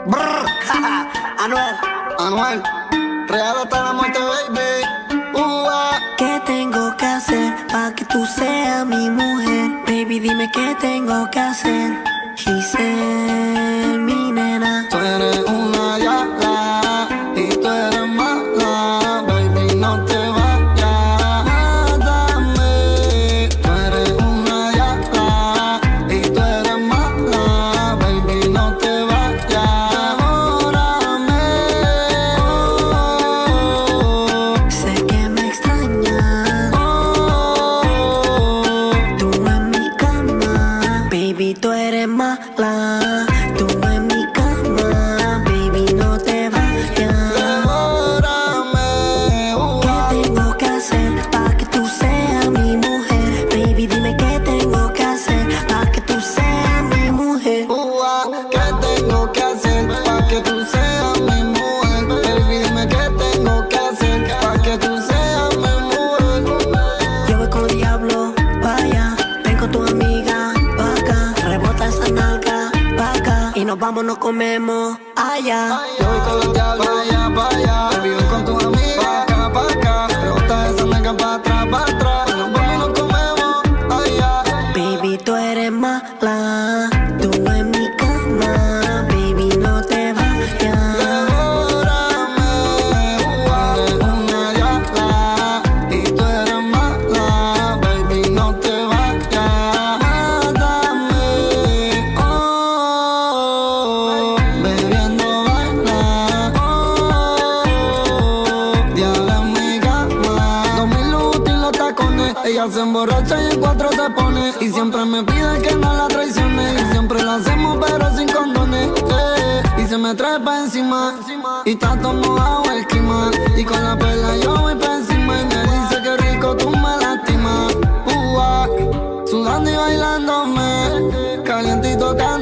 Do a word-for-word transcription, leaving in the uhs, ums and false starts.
Brr, Anuel, Anuel, real hasta la muerte, baby. Uh, ah. ¿Qué tengo que hacer para que tú seas mi mujer? Baby, dime qué tengo que hacer. Giselle, mi nena. Tú eres una yala y tú eres mala, baby, no te vayas, mátame. Tú eres una yala y tú eres mala, baby, no te vayas, devórame. Oh, sé que me extrañas. Oh, tú en mi cama, baby, tú eres mala. Tú en mi cama, baby, no te vayas. Devórame. Uh, ¿Qué tengo que hacer para que tú seas mi mujer? Baby, dime qué tengo que hacer para que tú seas mi mujer. uh, ah. ¿Qué tengo que hacer para que tú seas mi mujer? Baby, dime qué tengo que hacer para que tú seas mi mujer. Yo voy con diablo, vaya, ven con tu amiga, pa' acá, rebota esa nalga, pa' acá, y nos vamos, nos comemos allá. Yo voy con los diablos, vaya, vaya. Baby, ven con tu amiga, pa' acá, pa' acá. Rebota esa nalga pa' atrás, pa' atrás. Y nos vamos y nos comemos allá. Baby, tú eres mala, tú en mi cama, baby, no te vayas. Devórame. Uh, eres una yala y tú eres mala, baby, no te vayas, mátame. Oh, bebiendo baila. Oh, diabla en mi cama. Dos mil útiles los tacones. Ella se emborracha y en cuatro se pone. Y siempre me pide que no la traicione. Y siempre la hacemos pero sin condones. Eh, y se me trae pa' encima. Y está todo mojado el clima. Y con la perla yo voy pa' encima. Y me dice que rico tú me lastimas. Uh, ah, sudando y bailándome. Calientito,